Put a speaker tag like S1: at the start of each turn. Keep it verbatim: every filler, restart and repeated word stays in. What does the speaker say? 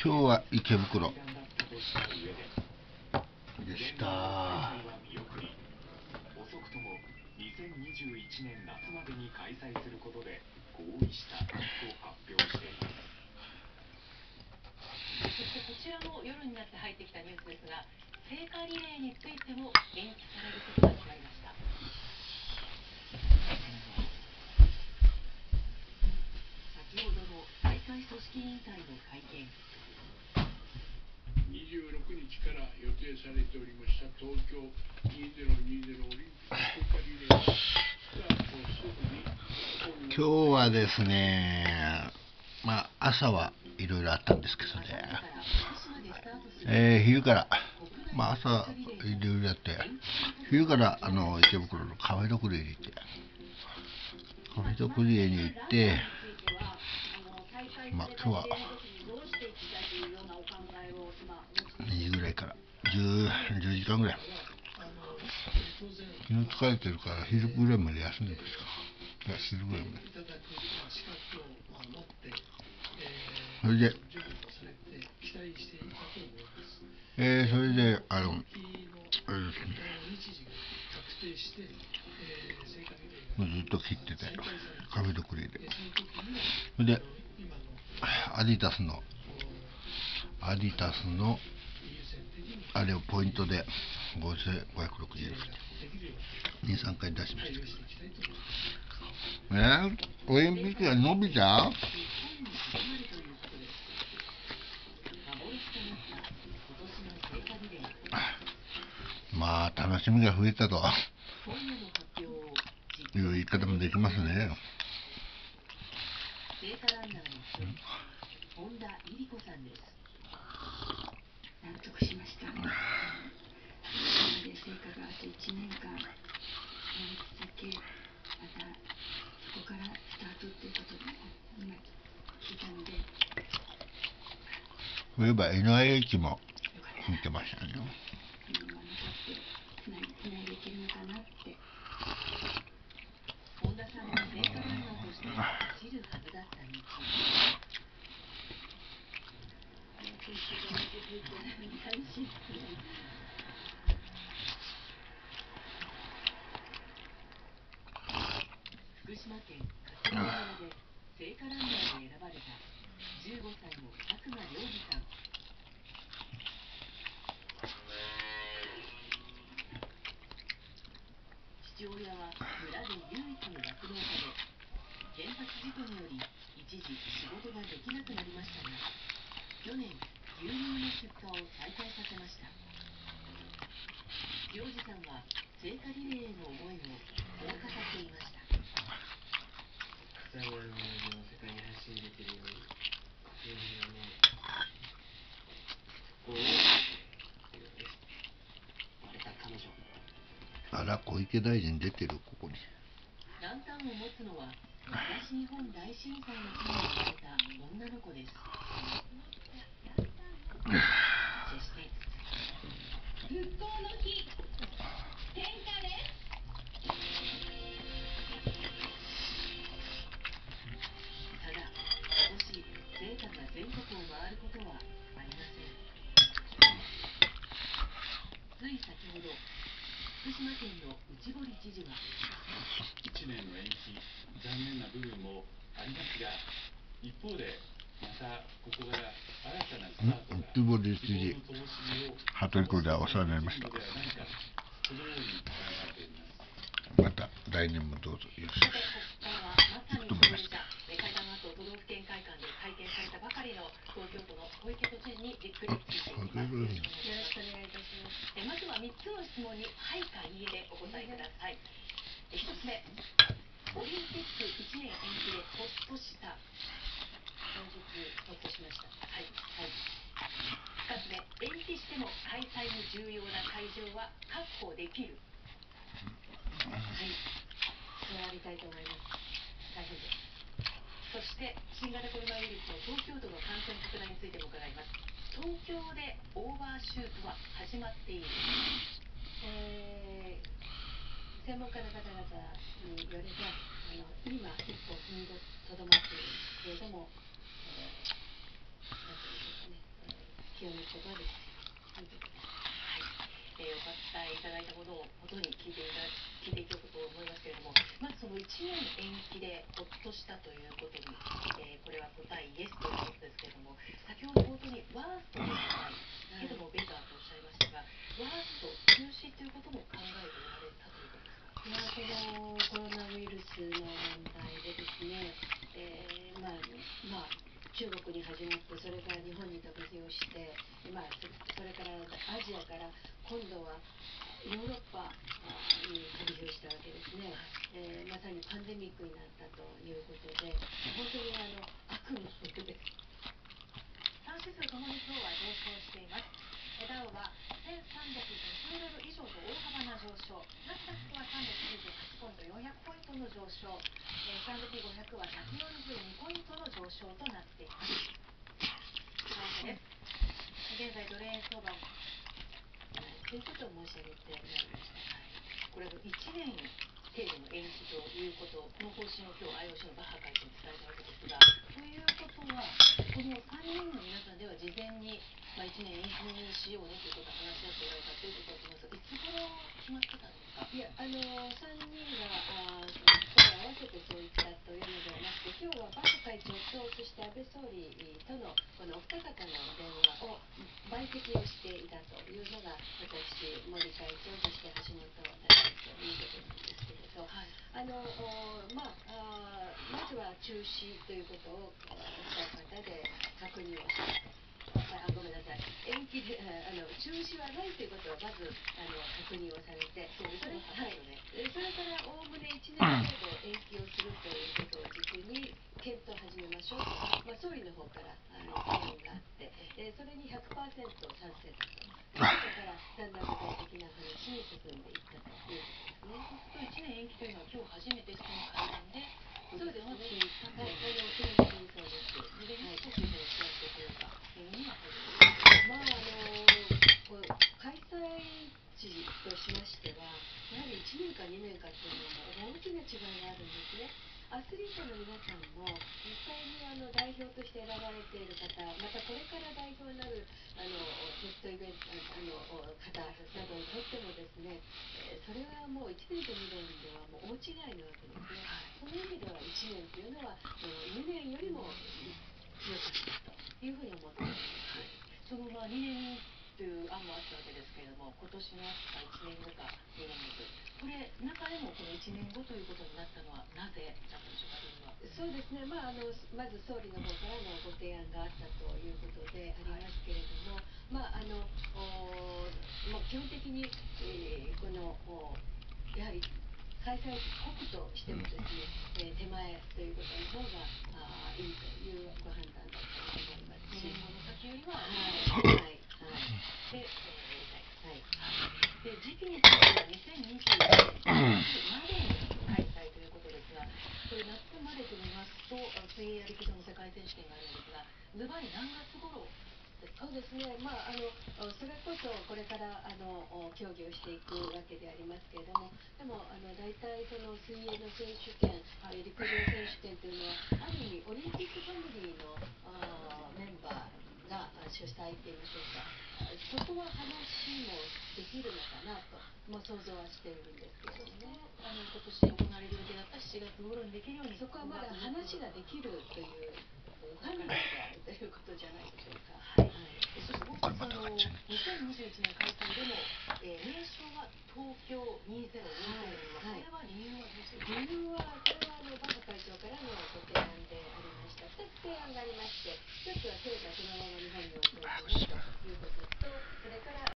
S1: 今日は池袋でした。
S2: 遅くともにせんにじゅういちねん夏までに開催することで合意したと発表しています。
S3: そしてこちらも夜になって入ってきたニュースですが、聖火リレーについても延期されることが決まりました。先ほどの大会組織委員会の会見。
S4: にじゅうろくにちから予定されておりました東京にせんにじゅうオリンピック聖火リレーがスタートすぐに
S1: 今日はですね、まあ朝はいろいろあったんですけどね、えー、昼から、まあ朝いろいろやって、昼からあの池袋のカフェドクリエに行って、カフェドクリエに行って、まあ今日はにじぐらいからじゅうじかんぐらい、昨日疲れてるから昼ぐらいまで休んでました。昼ぐらいまで。それで、えー、それであの、あれですね、ずっと切ってて、カフェドクリエで。それでアディダスのアディダスのあれをポイントでごせんごひゃくろくじゅうえんに、さんかい出しました。えー、オリンピックが伸びた？まあ楽しみが増えたという言い方もできますね。
S5: 納得しました。今まで聖火があといちねんかんやり続け、またそこからスタートっていうことで今聞いたので、
S1: そういえば エヌアイエイチ も見てましたね。
S5: 今残ってつないつないでいけるのかなって。
S3: 本田さんも聖火ランナーとして走るはずだった道。福島県勝山村で聖火ランナーに選ばれたじゅうごさいの佐久間良二さん。父親は村で唯一の酪農家で、原発事故により一時仕事ができなくなりましたが、去年牛乳の出荷を再開させました。良二さんは聖火リレーへの思いをこう語っていました。
S6: 草山の同じの世界に発信できるように、牛乳の復興を割れた彼女。
S1: あら、小池大臣出てる、ここに。
S3: ランタンを持つのは東日本大震災の日に生まれた女の子です。そして復興の日、点火です。ただ今年聖火が全国を回ることはありません。つい先ほど福島県の内堀知事はい
S7: ちねんの延期、残念な部分もありますが、一方でまたここから新たなスタートが
S1: 内堀知事、羽鳥区ではお世話になりました。
S7: このように考えています。
S1: また来年もどうぞよろしくお願いします。
S3: ここからはまさに当事者、会談の後都道府県会館で会見されたばかりの東京都の小池都知事にじっくり聞いていきます。よろしくお願いいたします。えまずはみっつの質問にはいかいいえでお答えください。えひとつめ、オリンピックいちねん延期でほっとした。当日ほっとしました。はいはい。ふたつめ、延期しても開催に重要な会場は確保できる。はい、そうありたいと思います。大変です。そして新型コロナウイルスの東京都の感染拡大についても伺います。東京でオーバーシュートは始まっている。
S5: えー、専門家の方々によれば、あの今一歩踏みとどまっているけれども、えー、なんていうんでしょうかね、 言葉ですということです。
S3: えー、お答えいただいたものをもとに聞いていた聞いていこうと思いますけれども、まずそのいちねん延期でほっとしたということに、えー、これは答えイエスということですけれども、先ほど冒頭にワーストではないけどもベターとおっしゃいましたが、ワースト中止ということも考えておられたということですか。
S5: まあ、このコロナウイルスの問題でですね、えーまあまあ、中国に始まってそれから日本に飛び火をして、まあ、そ, それからアジアから今度はヨーロッパに飛び火をしたわけですね、えー、まさにパンデミックになったということで、本当にあの悪夢です。
S3: さん指数ともに今日は上昇しています。ダウはせんさんびゃくごじゅうドル以上と大幅な上昇、ナスダックはさんびゃくきゅうじゅうはちポイント、よんひゃくポイントの上昇、えー、エスアンドピーごひゃく はひゃくよんじゅうにポイントの上昇となっています。為替です。現在ドル円相場
S5: ということを申し上げてまいりました。
S3: これはいちねん程度の延期ということ、この方針を今日 アイオーシー のバッハ会長に伝えたわけですが、ということはこのさんにんの皆さんでは事前に、まあ、いちねん延期にしようねということを話し合っておられたということを聞きますが、いつ頃決まってたんですか。
S5: いや、あのさんにんがあ声を合わせてそう言ったというのではなくて、今日はバッハ会長とそして安倍総理とのこのお二方の電話を陪席をしていたというのが、私、森会長、そして橋本大臣ということなんですけれど、はい、あのまあ、あまずは中止ということをお二方で確認をしたと。あごめんなさい、延期であの中止はないということをまずあの確認をされて、それ、はい、それからおおむねいちねん程度延期をするということを軸に検討を始めましょうと、まあ、総理の方からあの提案があって、えー、それに ひゃくパーセント 賛成だと。そこからだんだん具体的な話に進んでいったということですね。
S3: いちねん延期というのは今日初めてその会談で
S5: そうですね。
S3: はい、あの
S5: 基本的にそうです。
S3: 事前に少しの打ち合わせというか、意味は
S5: まああの開催地としましては、やはりいちねんかにねんかというのはもう大きな違いがあるんですね。アスリートの皆さんも実際にあの代表として選ばれている方、またこれから代表になるあのテストイベントあの方などにとってもですね、えー、それはもういちねんとにねんではもう大違いなわけですね。その意味ではいちねんというのはにねんよりも強かったというふうに思っております。
S3: そのまあにねんという案もあったわけですけれども、今年の秋かいちねんごかにねんごと、これ中でもこのいちねんごということになったのはなぜだったでしょうか。
S5: そうですね、まあ、あのまず総理の方からのご提案があったということでありますけれども、まああのまあ、基本的に、えー、このやはり開催国としてもですね、えー、手前ということの方があいいというご判断だったと思いますし、
S3: にねんごの先よりは、
S5: はいはいはい
S3: で、えー、やりたい、はい、で時期についてはにせんにじゅういちねんまでに開催ということですが、これ夏までと見ますと水泳や陸上の世界選手権があるんですが、ズバリ何月頃ですか。
S5: そうですね、まあ、あのそれこそこれからあの協議をしていくわけでありますけれども、でもあの大体その水泳の選手権、はい、陸上選手権というのはある意味オリンピックファミリーのあメンバーが主催って言いましょうか、そこは話もできるのかなと、まあ、想像はしているんですけれどもね。
S3: あの今年行われる予定だったしちがつ頃にできるように、
S5: そこはまだ話ができるというファミリーであるということじゃないでしょうか。
S3: はい、はい、そしてもう一つ、あのにせんにじゅういちねん開催でも、えー、名称は東京にせんにじゅう、はい、これは理由はどうですか。
S5: 理由はこれはあのバッハ会長からのご提案でありました。ふたつ提案がありまして、ひとつは聖火そのまま日本に置いておくねということと、それから